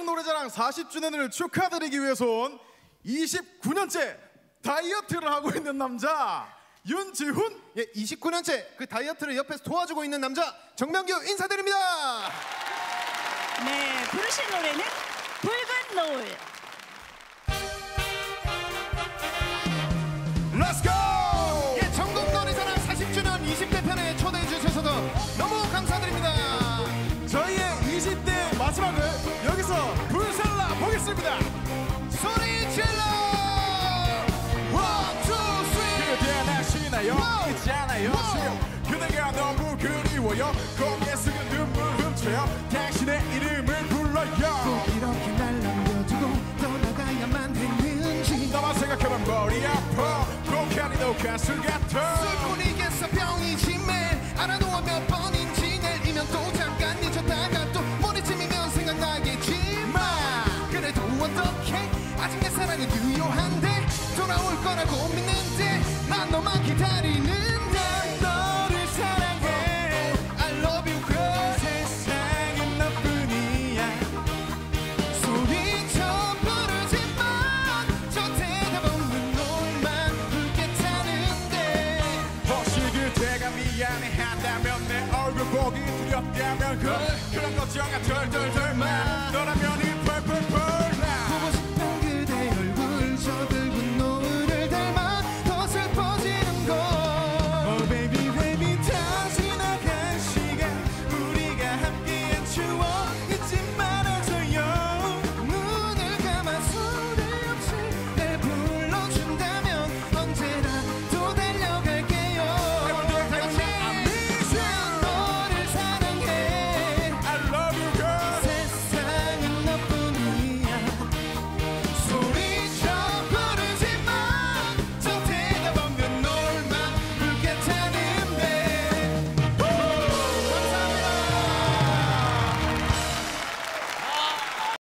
노래자랑 40주년을 축하드리기 위해서 온 29년째 다이어트를 하고 있는 남자 윤지훈. 예, 29년째 그 다이어트를 옆에서 도와주고 있는 남자 정명규 인사드립니다. 네, 부르신 노래는 붉은 노을. Let's go! 예, 전국 노래자랑 40주년 20대 편에 초대해 주셔서도 너무 감사드립니다. 저희의 20대 마지막을 여기서 불살라 보겠습니다. 소리 질러! One, two, three. 그대 날씨나요 있잖아요 그대가 너무 그리워요 거기에 쓰는 눈물 훔쳐요 당신의 이름을 불러요 이렇게 날 남겨두고 떠나가야만 했는지 나만 생각하면 머리 아파 고칼이 녹한 술 같아 술꾼이겠어 병이지만 알아도 몇 번인지 내리면 또 잠깐 잊었다가 또 모레쯤이면 생각나겠지만 그래도 어떡해 아직 내 사랑은 유효한데 돌아올 거라고 믿는데 난 너만 기다리는데 너를 사랑해 I love you girl 세상엔 너뿐이야 소리쳐 부르지만 저 대답 없는 너만 울겠다는데 혹시 그대가 미안해한다면 내 얼굴 보기 두렵다면 그런 걱정아 덜덜덜